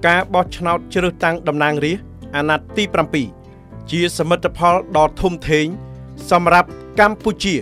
ការបោះឆ្នោតជ្រើសតាំងតំណាងរាស្ត្រអាណត្តិទី7ជាសមិទ្ធផលដ៏ធំធេងសម្រាប់កម្ពុជា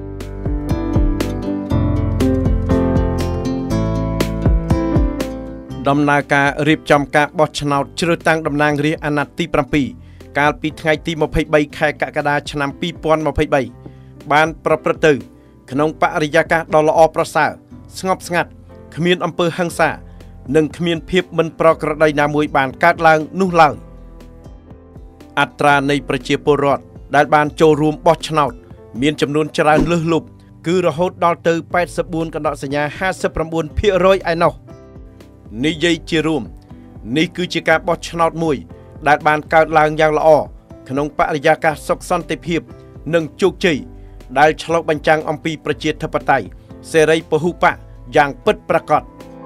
ដំណើរការរៀបចំការបោះឆ្នោតជ្រើសតាំងតំណាងរាស្ត្រអាណត្តិទី7កាលពីថ្ងៃទី23ខែកក្កដាឆ្នាំ2023បានប្រព្រឹត្តទៅក្នុងបរិយាកាសដ៏ល្អប្រសើរស្ងប់ស្ងាត់គ្មានអំពើហិង្សានិងគ្មានភាពមិនប្រក្រតីណាមួយបានកើតឡើងនោះឡើយអត្រានៃប្រជាពលរដ្ឋដែលបានចូលរួមបោះឆ្នោតមានចំនួនច្រើនលើសលប់គឺរហូតដល់ទៅ84កណ្ដកសញ្ញា 59% ឯណោះនិយាយជារួមនេះគឺជាការបោះឆ្នោតមួយដែលបានកើតឡើងយ៉ាងល្អក្នុងបរិយាកាសសុខសន្តិភាពនិងជោគជ័យដែលឆ្លុះបញ្ចាំងអំពីប្រជាធិបតេយ្យសេរីពហុបកយ៉ាងពិតប្រាកដ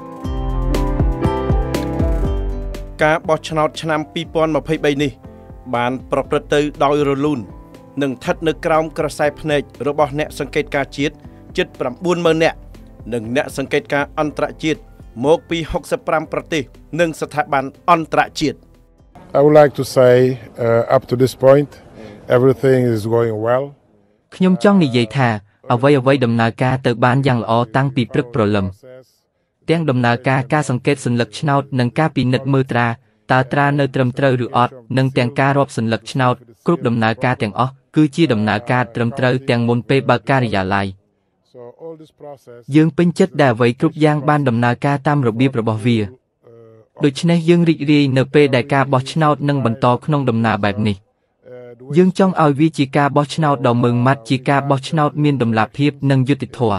ការបោះឆ្នោតឆ្នាំ2023នេះបានប្រព្រឹត្តទៅដោយរលូននិងស្ថិតនៅក្រោមក្រសែភ្នែករបស់អ្នកសង្កេតការណ៍ជាតិជិត 90,000 នាក់និងអ្នកសង្កេតការណ៍អន្តរជាតិមកពី65ប្រទេសនិងស្ថាប័នអន្តរជាតិ I would like to say up to this point everything is going well ខ្ញុំចង់និយាយថាអ្វីដំណើរការទៅបានយ៉ាងល្អតាំងពីព្រឹកព្រលឹមទាំងដំណើរការសង្កេតសัญลักษณ์ឆ្នោតនិងការពិនិត្យមើលត្រាតើត្រានៅត្រឹមត្រូវឬអត់និងទាំងការរាប់សัญลักษณ์ឆ្នោតគ្រប់ដំណើរការទាំងអស់គឺជាដំណើរការត្រឹមត្រូវទាំងមុនពេលបើកការិយាល័យយើងពេញចិត្តដែលអ្វីគ្រប់យ៉ាងបានដំណើរការតាមរបៀបរបស់វាដូច្នេះយើងរីករាយនៅពេលដែលការបោះឆ្នោតនឹងបន្តក្នុងដំណើរបែបនេះយើងចង់ឲ្យវាជាការបោះឆ្នោតដ៏ម៉ឺងម៉ាត់ជាការបោះឆ្នោតមានតម្លាភាពនិងយុត្តិធម៌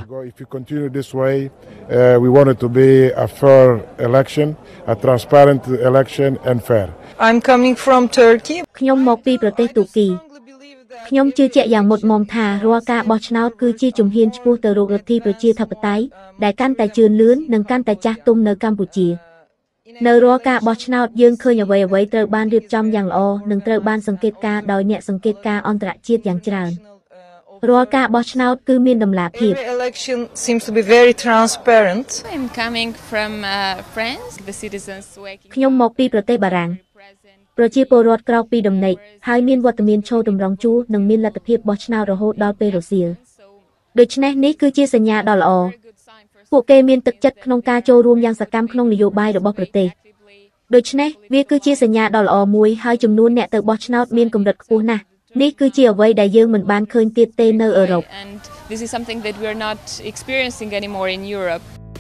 We want it to be a fair election, a transparent election and fair. I'm coming from Turkey. ខ្ញុំមកពីប្រទេសទូគីខ្ញុំជឿជាក់យ៉ាងមុតមមថារាល់ការបោះឆ្នោតគឺជាជំហានឆ្ពោះទៅរកលទ្ធិប្រជាធិបតេយ្យដែលកាន់តែជឿនលឿននិងកាន់តែចាស់ទុំនៅកម្ពុជានៅរាល់ការបោះឆ្នោតយើងឃើញអ្វីត្រូវបានរៀបចំយ៉ាងល្អនិងត្រូវបានសង្កេតការណ៍ដោយអ្នកសង្កេតការណ៍អន្តរជាតិយ៉ាងច្រើនរាល់ការបោះឆ្នោតគឺមានតម្លាភាព Election seems to be very transparent. I'm coming from France. The citizens working. ខ្ញុំមកពីប្រទេសបារាំងប្រជាពលរដ្ឋក្រោកពីដំណេកហើយមានវត្តមានឈរតម្រង់ជួរនិងមានលទ្ធភាពបោះឆ្នោតរហូតដល់ពេលរសៀលដូច្នេះនេះគឺជាសញ្ញាដ៏ល្អពួកគេមានទឹកចិត្តក្នុងការចូលរួមយ៉ាងសកម្មក្នុងនយោបាយរបស់ប្រទេសដូច្នេះវាគឺជាសញ្ញាដ៏ល្អមួយហើយចំនួនអ្នកទៅបោះឆ្នោតមានកម្រិតខ្ពស់ណាស់នេះគឺជាអ្វីដែលយើងមិនបានឃើញទៀតទេនៅអឺរ៉ុប This is something that we are not experiencing anymore in Europe.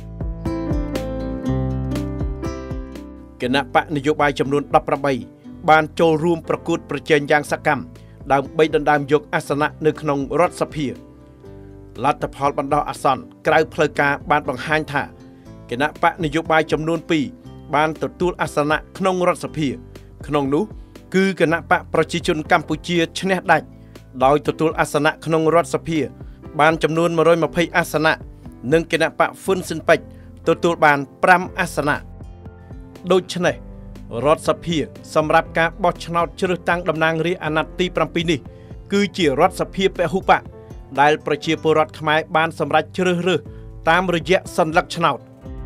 គណៈបកនយោបាយចំនួន18បានចូលរួមប្រកួតប្រជែងយ៉ាងសកម្មដើម្បីដណ្ដើមយកអាសនៈនៅក្នុងរដ្ឋសភាលទ្ធផលបណ្ដោះអាសន្នក្រៅផ្លូវការបានបង្ហាញថាគណៈបកនយោបាយចំនួន2បានទទួលអាសនៈក្នុងរដ្ឋសភាក្នុងនោះគឺគណៈបកប្រជាជនកម្ពុជាឈ្នះដាច់ដោយទទួលអាសនៈក្នុងរដ្ឋសភាបានចំនួន120អាសនៈនិងគណៈបកហ៊ុនស៊ិនប៉ិចទទួលបាន5អាសនៈដូច្នេះរដ្ឋសភាសម្រាប់ការបោះឆ្នោតជ្រើសតាំងតំណាងរាស្ត្រអាណត្តិទី7នេះគឺជារដ្ឋសភាពហុបកដែលប្រជាពលរដ្ឋខ្មែរបានសម្រេចជ្រើសរើសតាមរយៈសัญลักษณ์ឆ្នោត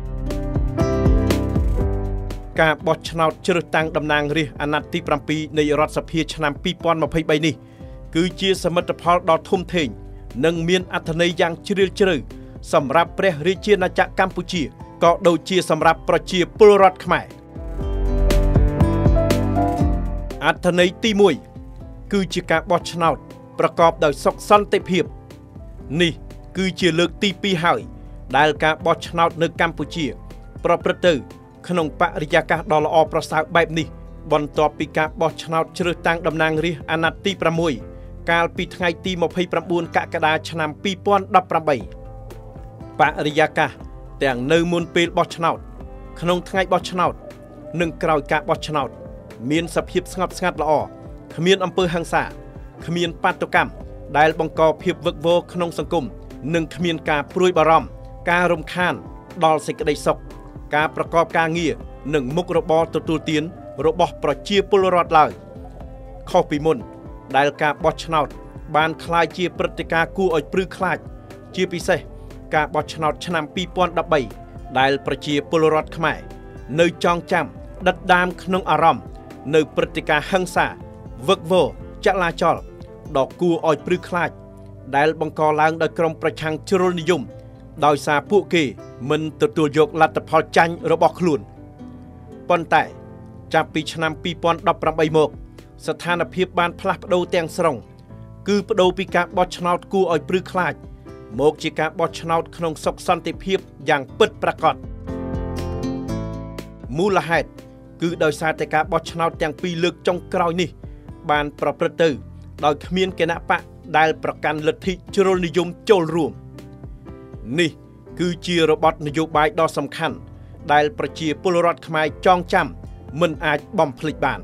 ការបោះឆ្នោតជ្រើសតាំងតំណាងរាស្ត្រអាណត្តិទី7នៃរដ្ឋសភាឆ្នាំ2023នេះគឺជាសមិទ្ធផលដ៏ធំធេងនិងមានអត្ថន័យយ៉ាងជ្រាលជ្រៅសម្រាប់ព្រះរាជាណាចក្រកម្ពុជាក៏ដូចជាសម្រាប់ប្រជាពលរដ្ឋខ្មែរអត្ថន័យទី1គឺជាការបោះឆ្នោតប្រកបដោយសុខសន្តិភាពនេះគឺជាលើកទី2ហើយដែលការបោះឆ្នោតនៅកម្ពុជាប្រព្រឹត្តទៅក្នុងបរិយាកាសដ៏ល្អប្រសើរបែបនេះបន្ទាប់ពីការបោះឆ្នោតជ្រើសតាំងតំណាងរាស្ត្រអាណត្តិទី6កាលពីថ្ងៃទី29កក្កដាឆ្នាំ2018បរិយាកាសទាំងនៅមុនពេលបោះឆ្នោតក្នុងថ្ងៃបោះឆ្នោតនិងក្រោយការបោះឆ្នោតមានសភាពស្ងប់ស្ងាត់ល្អគ្មានអំពើហិង្សាគ្មានបាតុកម្មដែលបង្កភាពវឹកវរក្នុងសង្គមនិងគ្មានការព្រួយបារម្ភការរំខានដល់សេចក្តីសុខការប្រកបការងារនិងមុខរបរទទួលទានរបស់ប្រជាពលរដ្ឋឡើយខុសពីមុនដែលការបោះឆ្នោតបានคล้ายជាព្រឹត្តិការណ៍គួរឲ្យព្រឺខ្លាចជាពិសេសការបោះឆ្នោតឆ្នាំ2013ដែលប្រជាពលរដ្ឋខ្មែរនៅចងចាំដិតដាមក្នុងអារម្មណ៍នៅព្រឹត្តិការណ៍ហិង្សាវឹកវរចលាចលដ៏គួរឲ្យព្រឺខ្លាចដែលបង្កឡើងដោយក្រុមប្រឆាំងជ្រុលនិយមដោយសារពួកគេមិនទទួលយកលទ្ធផលចាញ់របស់ខ្លួនប៉ុន្តែចាប់ពីឆ្នាំ2018មកស្ថានភាពបានផ្លាស់ប្ដូរទាំងស្រុងគឺប្ដូរពីការបោះឆ្នោតគួរឲ្យព្រឺខ្លាចមកជាការបោះឆ្នោតក្នុងសុខសន្តិភាពយ៉ាងពិតប្រាកដមូលហេតុគឺដោយសារតែការបោះឆ្នោតទាំងពីរលើកចុងក្រោយនេះបានប្រព្រឹត្តទៅដោយគ្មានគណៈបកដែលប្រកាន់លទ្ធិជ្រុលនិយមចូលរួមនេះគឺជារបបនយោបាយដ៏សំខាន់ដែលប្រជាពលរដ្ឋខ្មែរចងចាំមិនអាចបំភ្លេចបាន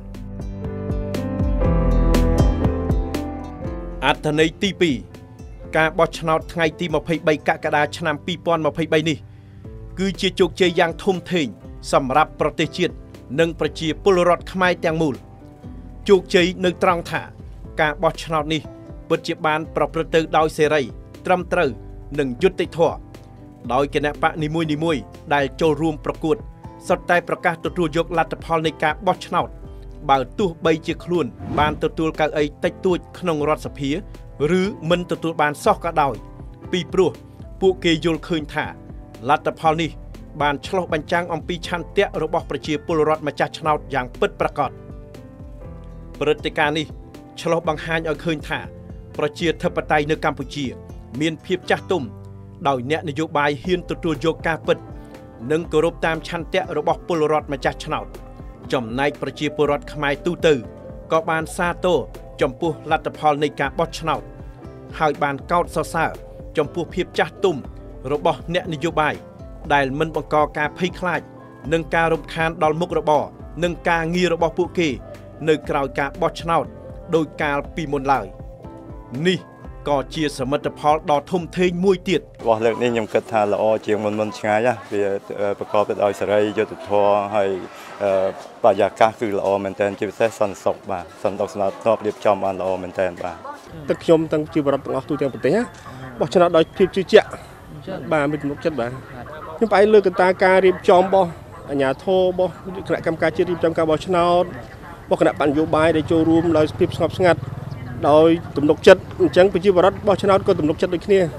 អត្ថន័យទី2ការបោះឆ្នោតថ្ងៃទី23កក្កដាឆ្នាំ2023នេះគឺជាជោគជ័យយ៉ាងធំធេងសម្រាប់ប្រទេសជាតិនិងប្រជាពលរដ្ឋខ្មែរទាំងមូលជោគជ័យនៅត្រង់ថាការបោះឆ្នោតនេះពិតជាបានប្រព្រឹត្តទៅដោយសេរីត្រឹមត្រូវនិងយុត្តិធម៌ដោយគណៈបកនីមួយៗដែលចូលរួមប្រកួតសុទ្ធតែប្រកាសទទួលយកលទ្ធផលនៃការបោះឆ្នោតបើទោះបីជាខ្លួនបានទទួលកៅអីតិចតួចក្នុងរដ្ឋសភាឬមិនទទួលបានសោះក៏ដោយពីព្រោះពួកគេយល់ឃើញថាលទ្ធផលនេះបានឆ្លុះបញ្ចាំងអំពីឆន្ទៈរបស់ប្រជាពលរដ្ឋម្ចាស់ឆ្នោតយ៉ាងពិតប្រាកដព្រឹត្តិការណ៍នេះឆ្លុះបង្ហាញឲ្យឃើញថាប្រជាធិបតេយ្យនៅកម្ពុជាមានភាពចាស់ទុំដោយអ្នកនយោបាយហ៊ានទទួលយកការពិតនិងគោរពតាមឆន្ទៈរបស់ពលរដ្ឋម្ចាស់ឆ្នោតចំណែកប្រជាពលរដ្ឋខ្មែរទូទៅក៏បានសាទរចំពោះលទ្ធផលនៃការបោះឆ្នោតហើយបានកោតសរសើរចំពោះភាពចាស់ទុំរបស់អ្នកនយោបាយដែលមិនបង្កការភ័យខ្លាចនិងការរំខានដល់មុខរបរនិងការងាររបស់ពួកគេនៅក្រៅការបោះឆ្នោតដោយកាលពីមុនឡើយនេះក៏ជាសមិទ្ធផលដ៏ធំធេងមួយទៀតរបស់លើកនេះខ្ញុំគិតថាល្អជាងមុនឆ្ងាយវាប្រកបទៅដោយសេរីយុត្តិធម៌ហើយបរិយាកាសគឺល្អមែនទែនជាពិសេសសន្តិសុខបាទសន្តិសុខស្នាប់រៀបចំបានល្អមែនទែនបាទទឹកខ្ញុំទាំងជីវរដ្ឋទាំងអស់ទូទាំងប្រទេសបោះឆ្នោតដោយភាពជឿជាក់បាទមានទំនុកចិត្តបាទខ្ញុំផ្អែកលើកត្តាការរៀបចំរបស់អាជ្ញាធររបស់គណៈកម្មការជាតិរៀបចំការបោះឆ្នោតរបស់គណៈបញ្ញោបាយដែលចូលរួមដោយភាពស្ងប់ស្ងាត់ដោយទំនុកចិត្តអញ្ចឹងប្រជាពលរដ្ឋបោះឆ្នោតក៏ទំនុកចិត្តដូចគ្នា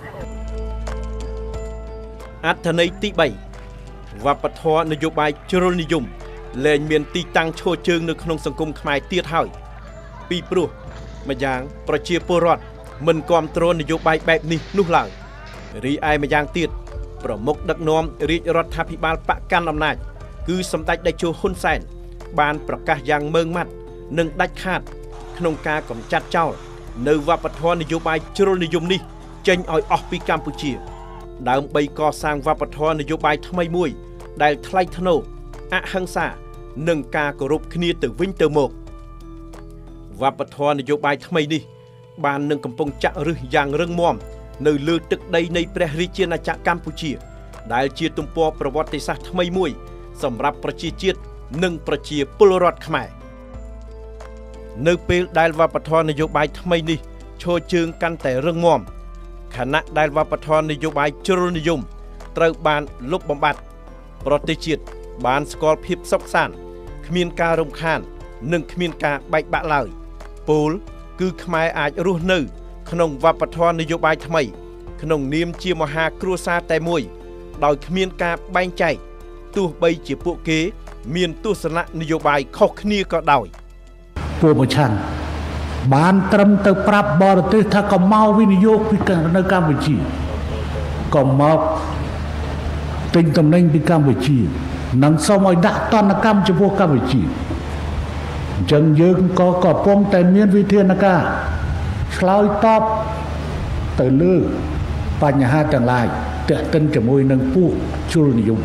អត្ថន័យទី3វប្បធម៌នយោបាយជ្រុលនិយមលែងមានទីតាំងឈរជើងនៅក្នុងសង្គមខ្មែរទៀតហើយពីព្រោះម្យ៉ាងប្រជាពលរដ្ឋមិនគាំទ្រនយោបាយបែបនេះនោះឡើយរីឯម្យ៉ាងទៀតប្រមុខដឹកនាំរាជរដ្ឋាភិបាលបកកាន់អំណាចគឺសម្ដេចតេជោហ៊ុនសែនបានប្រកាសយ៉ាងម៉ឺងម៉ាត់និងដាច់ខាតក្នុងការកម្ចាត់ចោលនៅវប្បធម៌នយោបាយជ្រុលនិយមនេះចេញឲ្យអស់ពីកម្ពុជាដើម្បីកសាងវប្បធម៌នយោបាយថ្មីមួយដែលថ្លៃថ្នូរអហិង្សានិងការគោរពគ្នាទៅវិញទៅមកវប្បធម៌នយោបាយថ្មីនេះបាននឹងកំពុងចាក់ឫសយ៉ាងរឹងមាំនៅលើទឹកដីនៃព្រះរាជាណាចក្រកម្ពុជាដែលជាទំព័រប្រវត្តិសាស្ត្រថ្មីមួយសម្រាប់ប្រជាជាតិនិងប្រជាពលរដ្ឋខ្មែរនៅពេលដែលវប្បធម៌នយោបាយថ្មីនេះឈរជើងកាន់តែរឹងមាំខណៈដែលវប្បធម៌នយោបាយជ្រុលនិយមត្រូវបានលុបបំបាត់ប្រទេសជាតិបានស្គាល់ភាពសុខសាន្តគ្មានការរំខាននិងគ្មានការបែកបាក់ឡើយពោលគឺខ្មែរអាចរស់នៅក្នុងវប្បធម៌នយោបាយថ្មីក្នុងនាមជាមហាគ្រួសារតែមួយដោយគ្មានការបែងចែកទោះបីជាពួកគេមានទស្សនៈនយោបាយខុសគ្នាក៏ដោយពួកប្រឆាំងបានត្រឹមទៅប្រាប់បរទេសថាកុំមកវិនិយោគពីនៅកម្ពុជាកុំមកទិញតំណែងពីកម្ពុជានិងសូមឲ្យដាក់ទណ្ឌកម្មចំពោះកម្ពុជាអញ្ចឹងយើងក៏កំពុងតែមានវិធានការឆ្លើយតបទៅលើបញ្ហាទាំងឡាយទាក់ទិនជាមួយនឹងពួកជ្រុលនិយម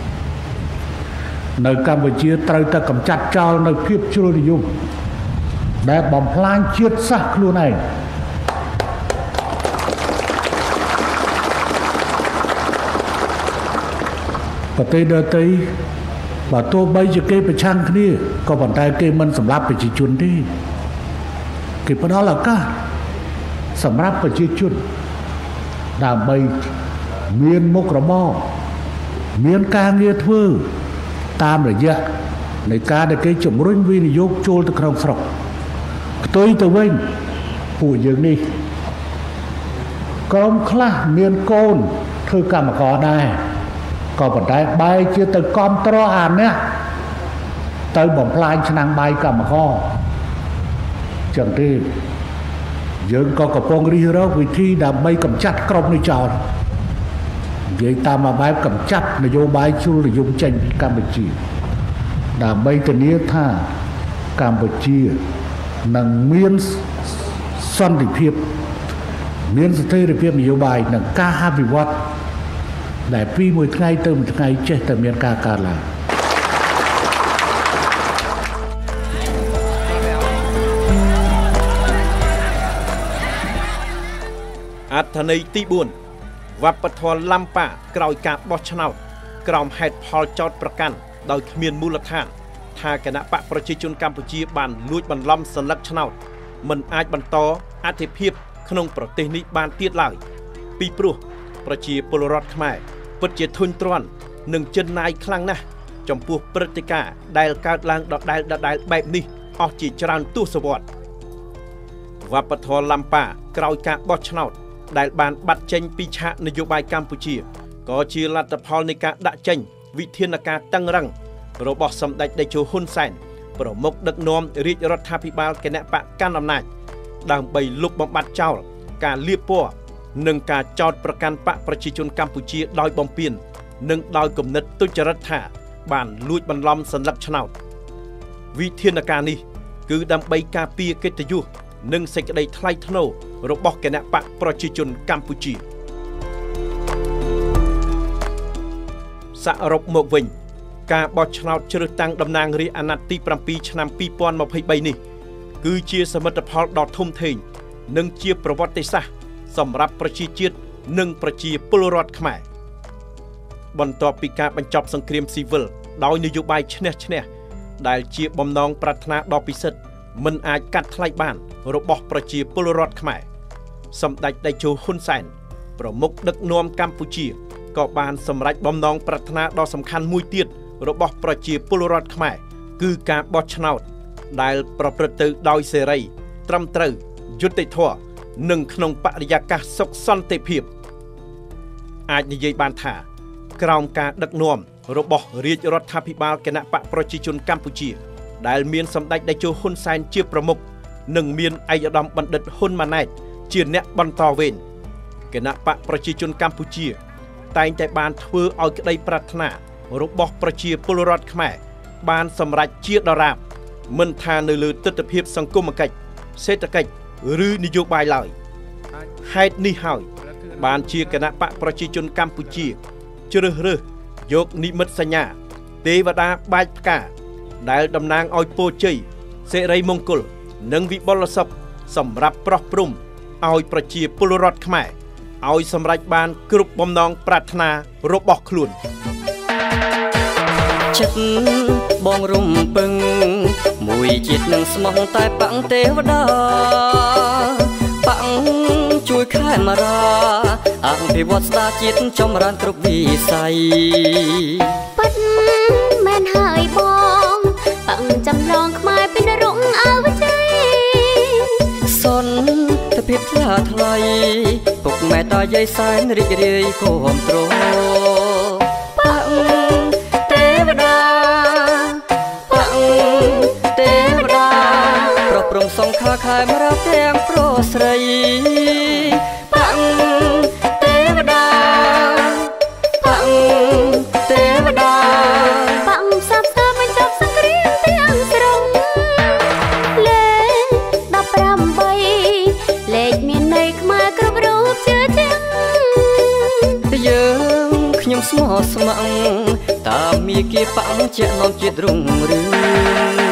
នៅកម្ពុជាត្រូវតែកម្ចាត់ចោលនៅភាពជ្រុលនិយមដែលបំផ្លាញជាតិសាសន៍ខ្លួនឯងប្រទេសដទៃបើទោះបីជាគេប្រឆាំងគ្នាក៏ប៉ុន្តែគេមិនសម្លាប់ប្រជាជនទេគេផ្ដល់ឱកាសសម្រាប់ប្រជាជនដើម្បីមានមុខរបរមានការងារធ្វើតាមរយៈในការដែលគេជំរុញវិនិយោគចូលទៅក្នុងស្រុកផ្ទុយទៅវិញពួកយើងនេះក្រុមខ្លះមានកូនធ្វើកម្មករដែរក៏ប៉ុន្តែបែរជាទៅគ្រប់គ្រងអានេះទៅបំផ្លាញឆ្នាំងបាយកម្មករចឹងទេយើងក៏កំពុងរិះរកវិធីដើម្បីកម្ចាត់ក្រុមនេះចោលនិយាយតាមបែបកម្ចាត់នយោបាយជ្រុលនិយមចេញពីកម្ពុជាដើម្បីធានាថាកម្ពុជានឹងមានសន្តិភាពមានស្ថិរភាពនយោបាយនិងការអភិវឌ្ឍដែលពីមួយថ្ងៃទៅមួយថ្ងៃចេះតែមានការកើតឡើងអត្ថន័យទី4វប្បធម៌ឡាំប៉ាក្រោយការបោះឆ្នោតក្រោមហេតុផលចោទប្រកាន់ដោយគ្មានមូលដ្ឋានថាគណៈបកប្រជាជនកម្ពុជាបានលួចបន្លំសន្លឹកឆ្នោតមិនអាចបន្តអធិភាពក្នុងប្រទេសនេះបានទៀតឡើយពីព្រោះប្រជាពលរដ្ឋខ្មែរពិតជាធុញទ្រាន់និងចិនណាយខ្លាំងណាស់ចំពោះព្រឹត្តិការណ៍ដែលកើតឡើងដដែលបែបនេះអស់ជាច្រើនទសវត្សរ៍វប្បធម៌ឡាំប៉ាក្រោយការបោះឆ្នោតដែលបានបាត់ចេញពីឆាកនយោបាយកម្ពុជាក៏ជាលទ្ធផលនៃការដាក់ចេញវិធានការតឹងរ៉ឹងរបស់សម្ដេចតេជោហ៊ុនសែនប្រមុខដឹកនាំរាជរដ្ឋាភិបាលគណៈបកកាន់អំណាចដើម្បីលុបបំបាត់ចោលការលាបពណ៌និងការចោទប្រកាន់បកប្រជាជនកម្ពុជាដោយបំពាននិងដោយគំនិតទុច្ចរិតថាបានលួចបន្លំសន្លឹកឆ្នោតវិធានការនេះគឺដើម្បីការពារកិត្តិយសនិងសេចក្តីថ្លៃថ្នូររបស់គណៈបកប្រជាជនកម្ពុជាសរុបមកវិញការបោះឆ្នោតជ្រើសតាំងតំណាងរាស្ត្រអាណត្តិទី7ឆ្នាំ2023នេះគឺជាសមិទ្ធផលដ៏ធំធេងនិងជាប្រវត្តិសាស្ត្រសម្រាប់ប្រជាជាតិនិងប្រជាពលរដ្ឋខ្មែរបន្ទាប់ពីការបញ្ចប់សង្គ្រាមស៊ីវិលដោយនយោបាយឈ្នះឈ្នះដែលជាបំណងប្រាថ្នាដ៏ពិសិដ្ឋមិនអាចកាត់ថ្លៃបានរបស់ប្រជាពលរដ្ឋខ្មែរសម្ដេចតេជោហ៊ុនសែនប្រមុខដឹកនាំកម្ពុជាក៏បានសម្រេចបំណងប្រាថ្នាដ៏សំខាន់មួយទៀតរបស់ប្រជាពលរដ្ឋខ្មែរគឺការបោះឆ្នោតដែលប្រព្រឹត្តទៅដោយសេរីត្រឹមត្រូវយុត្តិធម៌និងក្នុងបរិយាកាសសុខសន្តិភាពអាចនិយាយបានថាក្រោមការដឹកនាំរបស់រាជរដ្ឋាភិបាលគណៈបកប្រជាជនកម្ពុជាដែលមានសម្ដេចតេជោហ៊ុនសែនជាប្រមុខនិងមានឯកឧត្តមបណ្ឌិតហ៊ុនម៉ាណែតជាអ្នកបន្តវេនគណៈបកប្រជាជនកម្ពុជាតែងតែបានធ្វើឲ្យក្តីប្រាថ្នារបស់ប្រជាពលរដ្ឋខ្មែរបានសម្រេចជាដរាបមិនថានៅលើទិដ្ឋភាពសង្គមគិច្ចសេដ្ឋកិច្ចឬនយោបាយឡើយហេតុនេះហើយបានជាគណៈបកប្រជាជនកម្ពុជាជ្រើសរើសយកនិមិត្តសញ្ញាទេវតាបាចផ្កាដែលតំណាងឲ្យពរជ័យសិរីមង្គលនិងវិបុលសុខសម្រាប់ប្រោះព្រំឲ្យប្រជាពលរដ្ឋខ្មែរឲ្យសម្រេចបានគ្រប់បំណងប្រាថ្នារបស់ខ្លួនចិត្តបងរំពឹងមួយជាតិនឹងស្មោះតែបាំងទេវតាបាំងជួយខែមរាអភិវឌ្ឍស្ដារជាតិចម្រើនគ្រប់វិស័យពិតមែនហើយបងបាំងចំឡងខ្មែរពីនរងអវជ័យសន្តិភាពថ្លាថ្លៃពុកម៉ែតាយាយសែនរីករាយគាំទ្របាំងទេវតាបាំងទេវតាប្រព្រំសង្ខាខែមរាទាំងប្រុសស្រីបាំងទេវតាបាំងទេវតាបាំងសាប់សាបញ្ចប់សង្គ្រាមទាំងស្រុងលេខ18លេខមានន័យខ្មែរគ្រប់រូបជឿជាក់យើងខ្ញុំស្មោះស្ម័គ្រតាមមាគាបាំងជានាំជាតិរុងរឿង